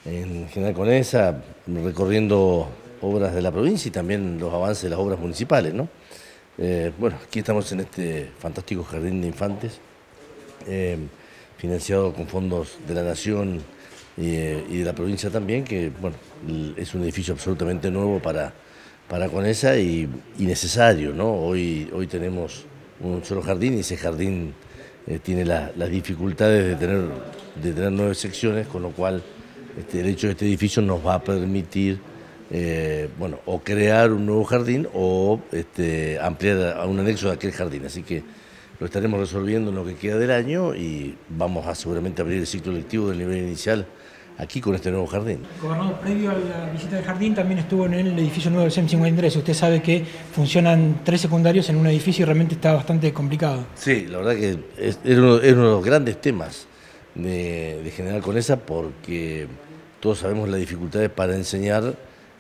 en General Conesa, recorriendo obras de la provincia y también los avances de las obras municipales, ¿no? Bueno, aquí estamos en este fantástico jardín de infantes, financiado con fondos de la Nación y de la provincia también, que bueno, es un edificio absolutamente nuevo para Conesa y necesario, ¿no? Hoy tenemos un solo jardín y ese jardín tiene las dificultades de tener 9 secciones, con lo cual el hecho de este edificio nos va a permitir bueno, o crear un nuevo jardín o ampliar a un anexo de aquel jardín. Así que lo estaremos resolviendo en lo que queda del año y vamos a seguramente abrir el ciclo lectivo del nivel inicial aquí con este nuevo jardín. Gobernador, previo a la visita del jardín también estuvo en el edificio nuevo del CEM 53. Usted sabe que funcionan 3 secundarios en un edificio y realmente está bastante complicado. Sí, la verdad que es uno de los grandes temas de General Conesa, porque todos sabemos las dificultades para enseñar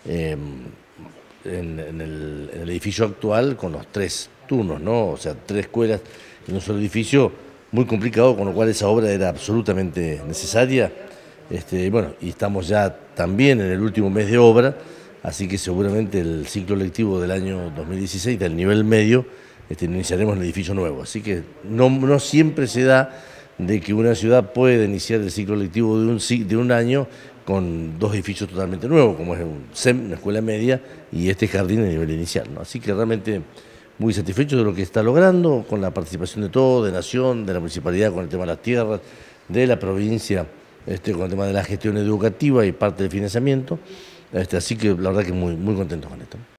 en el edificio actual con los 3 turnos, ¿no? O sea, 3 escuelas en un solo edificio, muy complicado, con lo cual esa obra era absolutamente necesaria. Bueno, y estamos ya también en el último mes de obra, así que seguramente el ciclo lectivo del año 2016, del nivel medio, iniciaremos en el edificio nuevo. Así que no siempre se da de que una ciudad puede iniciar el ciclo lectivo de un año con 2 edificios totalmente nuevos, como es un CEM, una escuela media, y este jardín a nivel inicial, ¿no? Así que realmente muy satisfecho de lo que está logrando, con la participación de todos, de Nación, de la Municipalidad con el tema de las tierras, de la provincia con el tema de la gestión educativa y parte del financiamiento. Así que la verdad que muy contentos con esto.